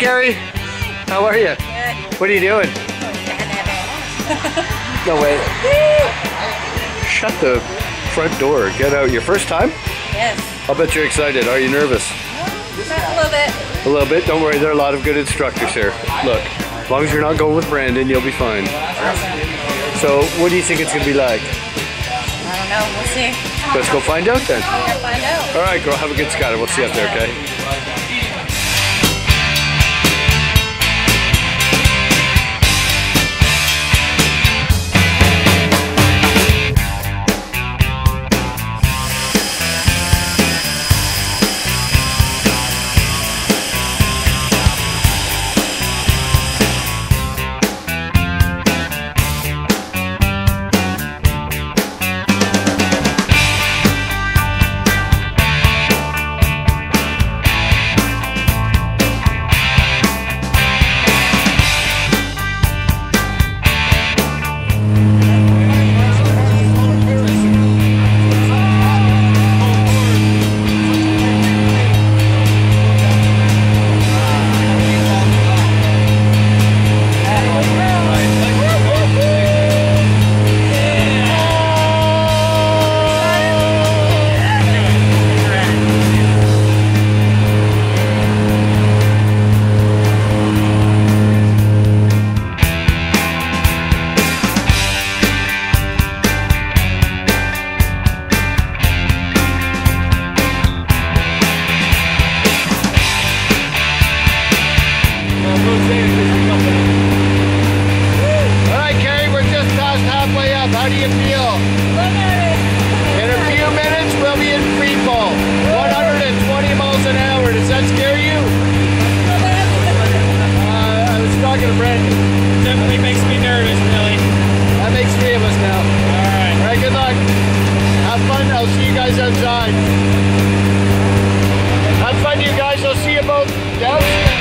Carrie. How are you? Good. What are you doing? No way. Shut the front door. Get out. Your first time? Yes. I'll bet you're excited. Are you nervous? A little bit. A little bit? Don't worry. There are a lot of good instructors here. Look, as long as you're not going with Brandon, you'll be fine. So, what do you think it's going to be like? I don't know. We'll see. Let's go find out then. We'll find out. All right, girl. Have a good scatter. We'll see you up there, okay? Alright, Carrie, we're just past halfway up. How do you feel? In a few minutes, we'll be in free fall. 120 miles an hour. Does that scare you? I was talking to Brandon. Definitely makes me nervous, really. That makes three of us now. Alright. Alright, good luck. Have fun. I'll see you guys outside. Have fun, you guys. I'll see you both downstairs.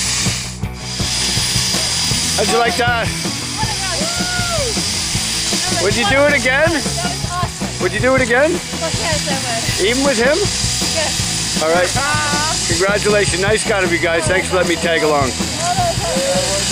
How'd you like that? Would you do it again? That was awesome. Would you do it again? Well, yes, I would. Even with him? Yes. All right. Congratulations. Nice guy of you guys. Thanks for letting me tag along. Oh,